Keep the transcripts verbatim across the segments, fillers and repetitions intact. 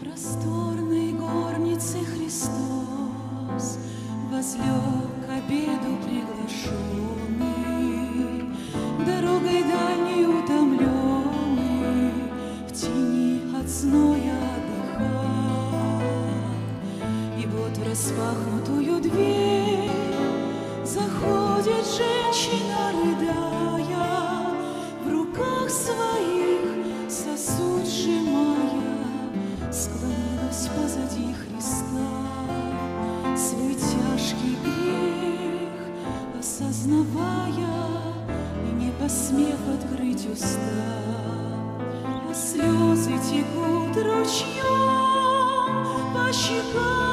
просторной горнице Христос возлег к обеду приглашенный, дорогой дальней утомленный, в тени от зноя отдыхал. И вот в распахнутую дверь заходит женщина, рыдая, в руках своих сосуд сжимая, склонилась позади Христа, свой тяжкий грех осознавая и не посмев открыть уста, а слезы текут ручьем по щекам.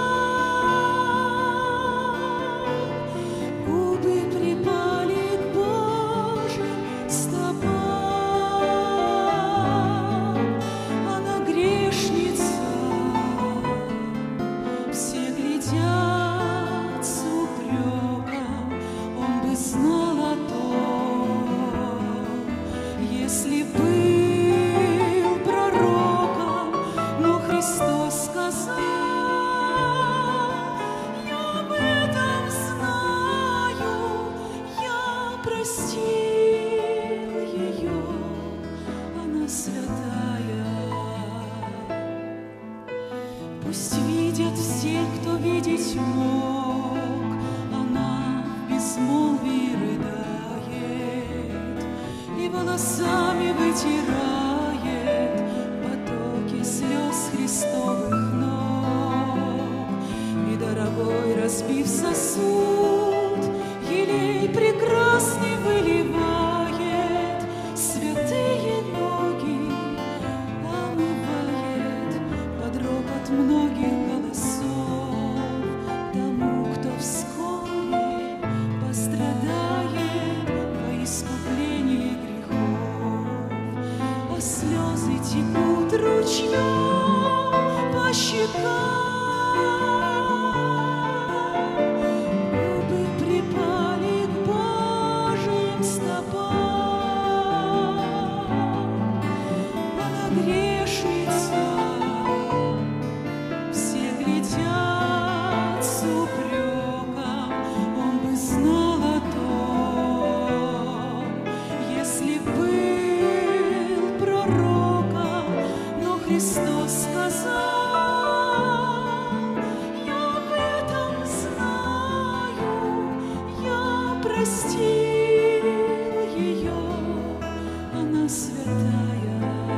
Если был пророком, но Христос сказал: я об этом знаю, я простил ее, она святая. Пусть видят все, кто видеть мог, она в безмолвии рыдает и волосами вытирает потоки слез Христовых ног. И дорогой, разбив сосуд, елей прекрасный выливает, святые ноги омывает под ропот многих голосов тому, кто вскоре пострадает во искуплении грехов. А слезы текут ручьем по щекам. Губы припали к Божьим стопам. Она грешница, все глядят с упреком, он бы знал о том, если был пророком, но Христос сказал: я об этом знаю, я простил ее, она святая.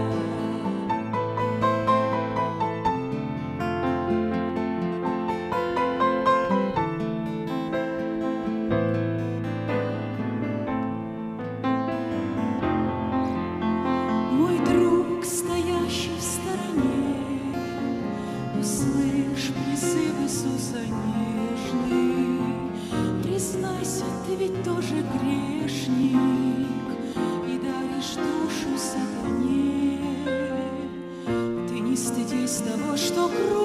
Мой друг, стоящий в стороне, услышь призыв Иисуса нежный. Признайся, ты ведь тоже грешник и даришь душу сатане. Ты не стыдись того, что кровь